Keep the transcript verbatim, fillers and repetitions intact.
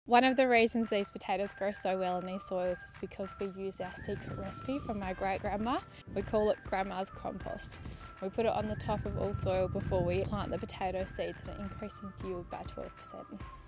One of the reasons these potatoes grow so well in these soils is because we use our secret recipe from my great-grandma. We call it Grandma's compost. We put it on the top of all soil before we plant the potato seeds and it increases yield by twelve percent.